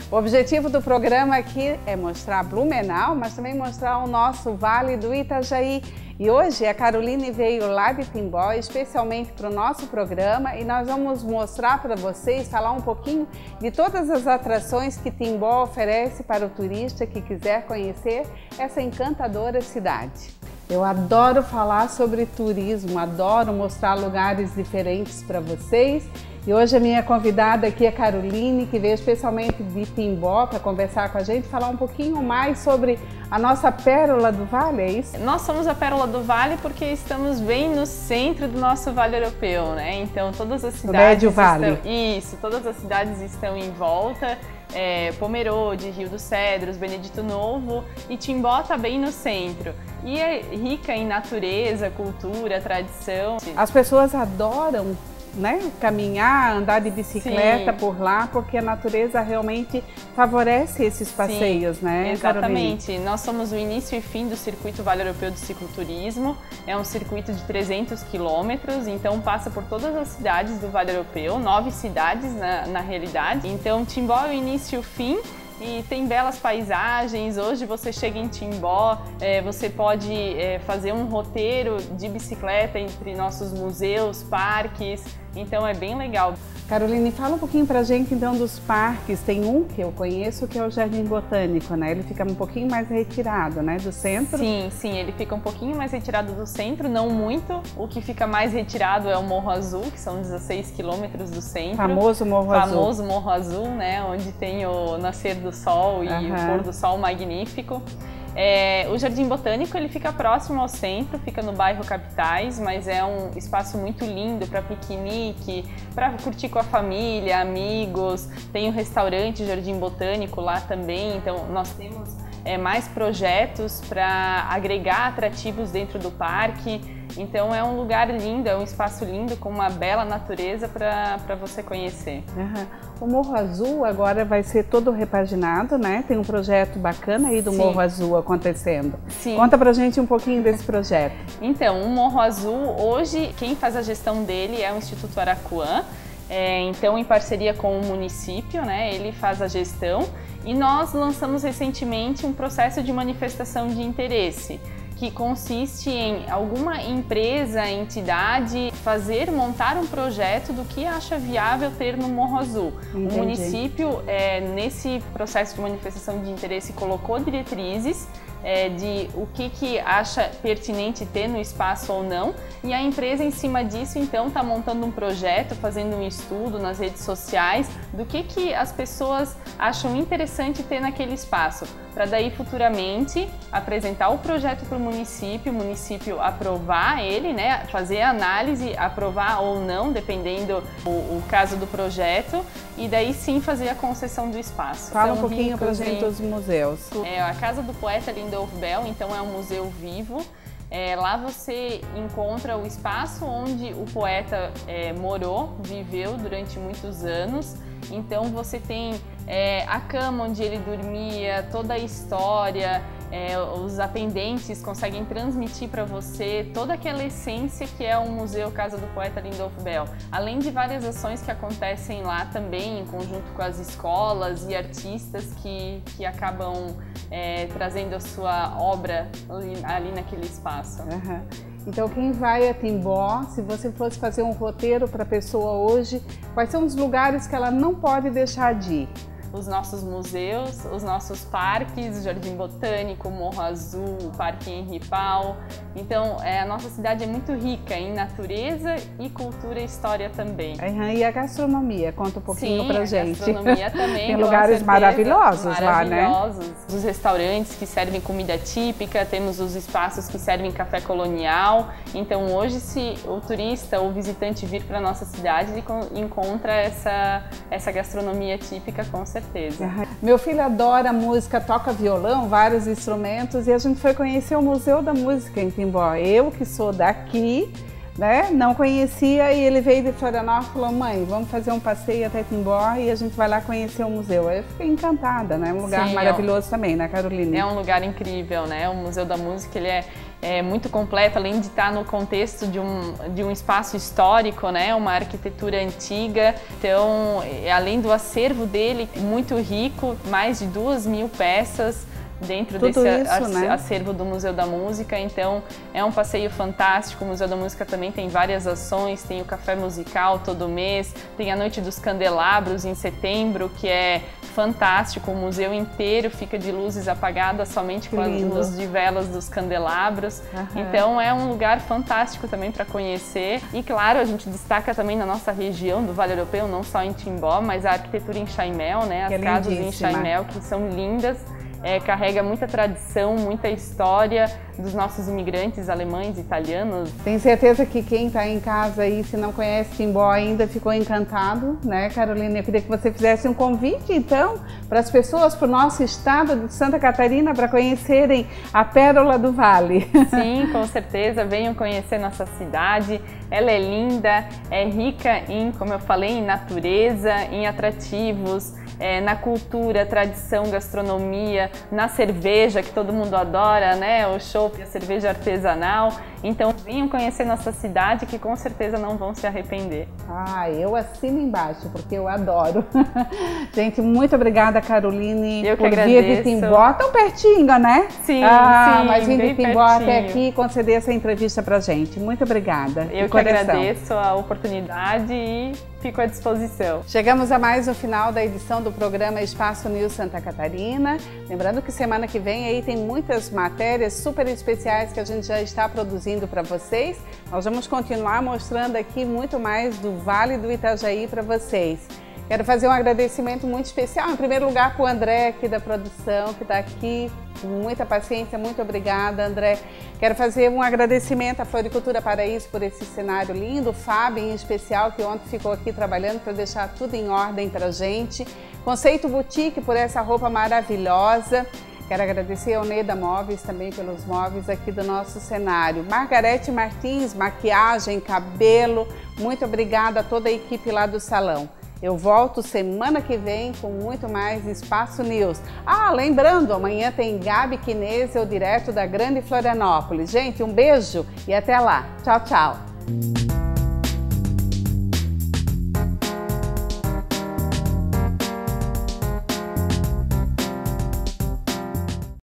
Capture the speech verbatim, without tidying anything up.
O objetivo do programa aqui é mostrar Blumenau, mas também mostrar o nosso Vale do Itajaí. E hoje a Caroline veio lá de Timbó, especialmente para o nosso programa, e nós vamos mostrar para vocês, falar um pouquinho de todas as atrações que Timbó oferece para o turista que quiser conhecer essa encantadora cidade. Eu adoro falar sobre turismo, adoro mostrar lugares diferentes para vocês. E hoje a minha convidada aqui é Caroline, que veio especialmente de Timbó para conversar com a gente, falar um pouquinho mais sobre a nossa Pérola do Vale, é isso? Nós somos a Pérola do Vale porque estamos bem no centro do nosso Vale Europeu, né? Então todas as cidades... O Médio Vale. Estão, isso, todas as cidades estão em volta. É, Pomerode, Rio dos Cedros, Benedito Novo, e Timbó está bem no centro. E é rica em natureza, cultura, tradição. As pessoas adoram, né, caminhar, andar de bicicleta Sim. por lá, porque a natureza realmente favorece esses passeios, Sim, né, exatamente. Caroline? Nós somos o início e fim do Circuito Vale Europeu de Cicloturismo. É um circuito de trezentos quilômetros, então passa por todas as cidades do Vale Europeu, nove cidades na, na realidade. Então Timbó é o início e o fim. E tem belas paisagens. Hoje você chega em Timbó, é, você pode é, fazer um roteiro de bicicleta entre nossos museus, parques, então é bem legal. Caroline, fala um pouquinho pra gente então dos parques. Tem um que eu conheço que é o Jardim Botânico, né? Ele fica um pouquinho mais retirado, né, do centro. Sim, sim, ele fica um pouquinho mais retirado do centro, não muito. O que fica mais retirado é o Morro Azul, que são dezesseis quilômetros do centro. Famoso Morro Azul. Famoso Morro Azul, né? Onde tem o nascer do sol e uhum. o pôr do sol magnífico. É, o Jardim Botânico ele fica próximo ao centro, fica no bairro Capitais, mas é um espaço muito lindo para piquenique, para curtir com a família, amigos. Tem o restaurante Jardim Botânico lá também, então nós temos é, mais projetos para agregar atrativos dentro do parque. Então é um lugar lindo, é um espaço lindo com uma bela natureza para você conhecer. Uhum. O Morro Azul agora vai ser todo repaginado, né? Tem um projeto bacana aí do Sim. Morro Azul acontecendo. Sim. Conta pra gente um pouquinho desse projeto. Então, o Morro Azul, hoje quem faz a gestão dele é o Instituto Araquã. É, então, em parceria com o município, né? Ele faz a gestão e nós lançamos recentemente um processo de manifestação de interesse, que consiste em alguma empresa, entidade, fazer, montar um projeto do que acha viável ter no Morro Azul. Entendi. O município, é, nesse processo de manifestação de interesse, colocou diretrizes é, de o que, que acha pertinente ter no espaço ou não, e a empresa, em cima disso, então, está montando um projeto, fazendo um estudo nas redes sociais do que, que as pessoas acham interessante ter naquele espaço, para daí futuramente apresentar o projeto para o município, o município aprovar ele, né, fazer a análise, aprovar ou não, dependendo o, o caso do projeto, e daí sim fazer a concessão do espaço. Fala um pouquinho para a gente dos museus. É, a Casa do Poeta Lindolf Bell, então é um museu vivo. É, lá você encontra o espaço onde o poeta é, morou, viveu durante muitos anos. Então você tem é, a cama onde ele dormia, toda a história, é, os atendentes conseguem transmitir para você toda aquela essência que é o Museu Casa do Poeta Lindolf Bell. Além de várias ações que acontecem lá também, em conjunto com as escolas e artistas que, que acabam é, trazendo a sua obra ali, ali naquele espaço. Uhum. Então, quem vai a Timbó, se você fosse fazer um roteiro para a pessoa hoje, quais são os lugares que ela não pode deixar de ir? Os nossos museus, os nossos parques, o Jardim Botânico, o Morro Azul, o Parque Henri Pau. Então, é, a nossa cidade é muito rica em natureza e cultura e história também. Uhum. E a gastronomia? Conta um pouquinho Sim, pra gente. Sim, a gastronomia também. Tem lugares maravilhosos, maravilhosos lá, né? Maravilhosos. Os restaurantes que servem comida típica, temos os espaços que servem café colonial. Então, hoje, se o turista ou visitante vir para nossa cidade, ele encontra essa, essa gastronomia típica, com certeza. Meu filho adora música, toca violão, vários instrumentos, e a gente foi conhecer o Museu da Música em Timbó. Eu, que sou daqui, né? Não conhecia e ele veio de Florianópolis e falou, mãe, vamos fazer um passeio até Timbó e a gente vai lá conhecer o museu. Eu fiquei encantada, né? Um lugar Sim, maravilhoso é um, também, né, Caroline? É um lugar incrível, né? O Museu da Música, ele é, é muito completo, além de estar no contexto de um, de um espaço histórico, né? Uma arquitetura antiga. Então, além do acervo dele, muito rico, mais de duas mil peças, dentro Tudo desse isso, né? acervo do Museu da Música, então é um passeio fantástico. O Museu da Música também tem várias ações, tem o café musical todo mês, tem a Noite dos Candelabros em setembro, que é fantástico, o museu inteiro fica de luzes apagadas somente com a luz de velas dos candelabros, uhum. Então é um lugar fantástico também para conhecer e claro, a gente destaca também na nossa região do Vale Europeu, não só em Timbó, mas a arquitetura em Chaimel, né? As é casas em Chaimel que são lindas. É, carrega muita tradição, muita história dos nossos imigrantes alemães, italianos. Tenho certeza que quem está em casa aí, se não conhece Timbó ainda, ficou encantado, né, Carolina? Eu queria que você fizesse um convite, então, para as pessoas, para o nosso estado de Santa Catarina, para conhecerem a Pérola do Vale. Sim, com certeza, venham conhecer nossa cidade. Ela é linda, é rica em, como eu falei, em natureza, em atrativos, É, na cultura, tradição, gastronomia, na cerveja, que todo mundo adora, né? O chopp, a cerveja artesanal. Então, venham conhecer nossa cidade, que com certeza não vão se arrepender. Ah, eu assino embaixo, porque eu adoro. Gente, muito obrigada, Caroline, eu que por agradeço. vir de Timbó. Tão pertinho, né? Sim, ah, sim, mas vir de Timbó pertinho. até aqui conceder essa entrevista pra gente. Muito obrigada. Eu que agradeço a oportunidade e fico à disposição. Chegamos a mais um final da edição do programa Espaço News Santa Catarina. Lembrando que semana que vem aí tem muitas matérias super especiais que a gente já está produzindo para vocês. Nós vamos continuar mostrando aqui muito mais do Vale do Itajaí para vocês. Quero fazer um agradecimento muito especial, em primeiro lugar, para o André aqui da produção, que está aqui com muita paciência. Muito obrigada, André. Quero fazer um agradecimento à Floricultura Paraíso por esse cenário lindo, o Fábio em especial, que ontem ficou aqui trabalhando para deixar tudo em ordem para a gente. Conceito Boutique por essa roupa maravilhosa. Quero agradecer ao Neda Móveis também pelos móveis aqui do nosso cenário. Margarete Martins, maquiagem, cabelo. Muito obrigada a toda a equipe lá do salão. Eu volto semana que vem com muito mais Espaço News. Ah, lembrando, amanhã tem Gabi Kinesel, direto da Grande Florianópolis. Gente, um beijo e até lá. Tchau, tchau.